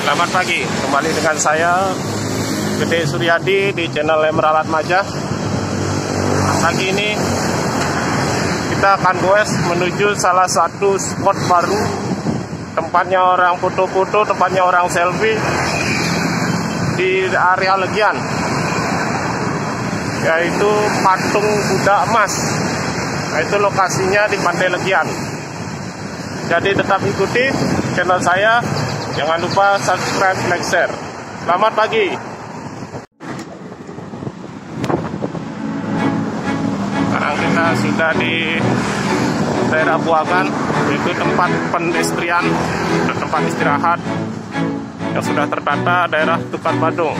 Selamat pagi, kembali dengan saya Gede Suryadi di channel Meralat Majah. Pagi ini kita akan goes menuju salah satu spot baru, tempatnya orang foto-foto, tempatnya orang selfie di area Legian, yaitu Patung Budha Emas. Nah, itu lokasinya di Pantai Legian. Jadi tetap ikuti channel saya. Jangan lupa subscribe, like, share. Selamat pagi. Sekarang kita sudah di daerah Buagan, yaitu tempat pendestrian dan tempat istirahat yang sudah tertata daerah Tukar Badung.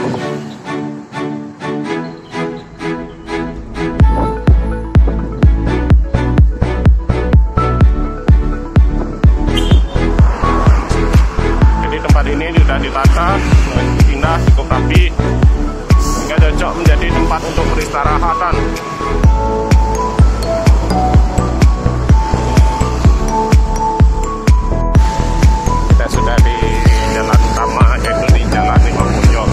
Ini sudah ditata, indah, cukup rapi, sehingga cocok menjadi tempat untuk peristirahatan. Kita sudah di jalan utama, yaitu di Jalan Imam Bonjol.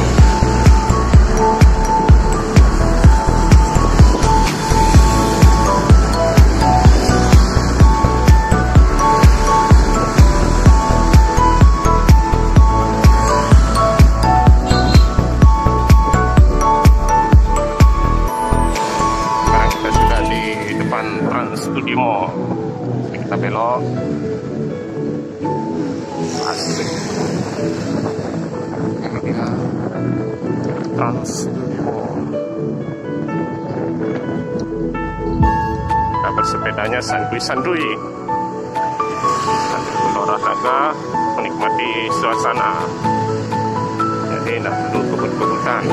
Studio, kita belok. Asik. Ini dia Trans Studio. Kita bersepedanya santuy-santuy sambil berolahraga, menikmati suasana. Jadi tidak perlu kebut-kebutan.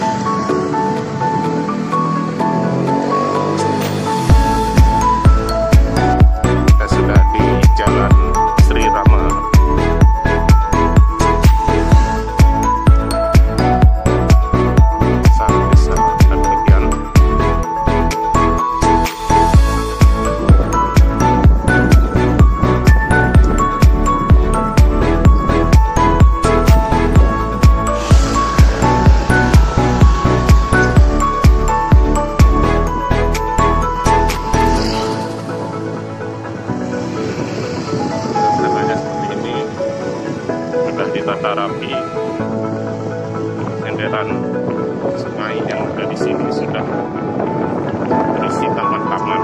Ditata rapi, renderan sungai yang ada di sini sudah berisi taman-taman,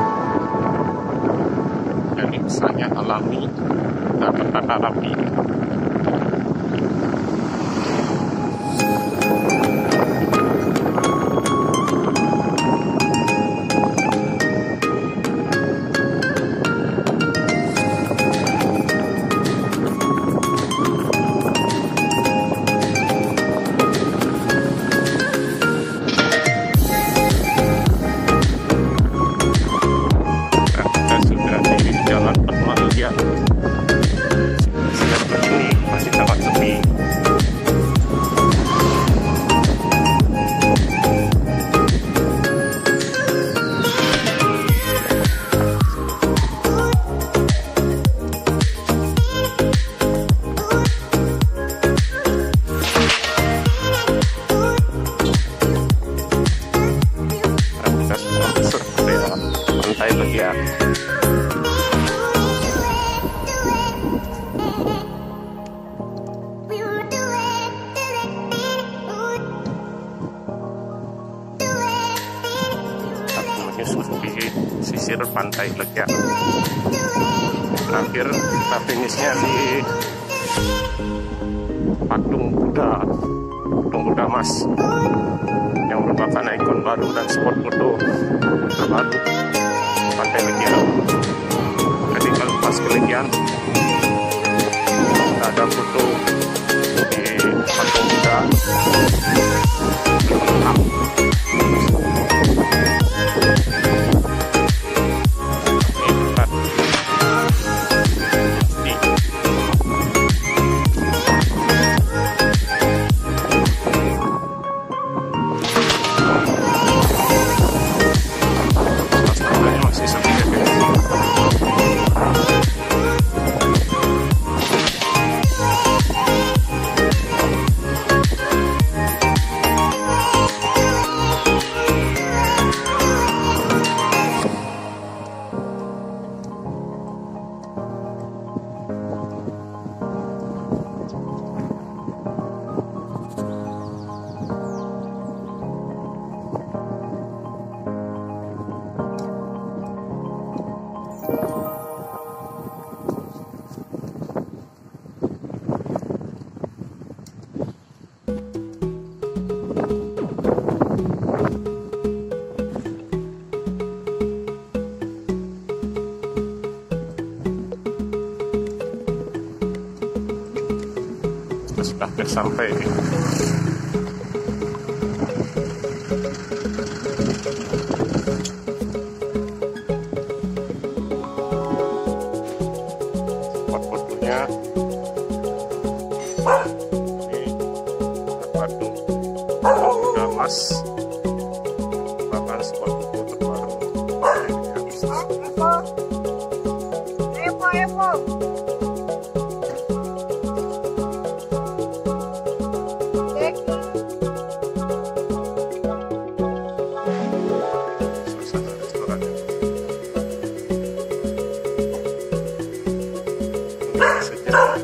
jadi kesannya alami dan tertata rapi. Pantai Legian. Menyusuri sisir Pantai Legian. Terakhir kita finishnya di Patung Budha Emas, yang merupakan ikon baru dan spot foto terbaru Pantai Legian. Jadi kalau pas ke Legian, kita ada foto di Patung Budha lengkap. kita sudah hampir sampai ini. Spot fotonya ini Patung Budha Emas, merupakan spot foto terbaru. Suasana restoran. Sejarah.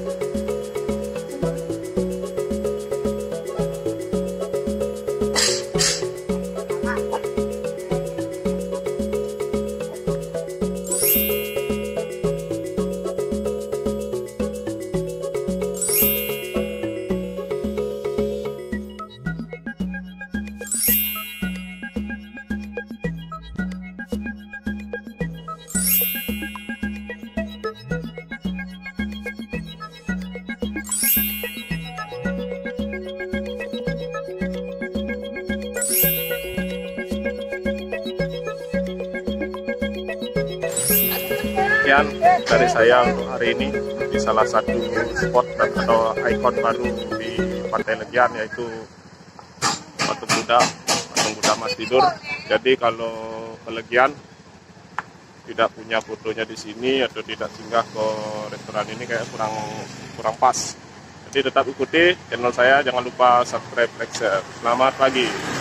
Sekian dari saya untuk hari ini di salah satu spot atau ikon baru di Pantai Legian, yaitu Patung Budha Emas Tidur. Jadi kalau ke Legian tidak punya fotonya di sini atau tidak singgah ke restoran ini kayak kurang pas. Jadi tetap ikuti channel saya, jangan lupa subscribe, like, share. Selamat pagi.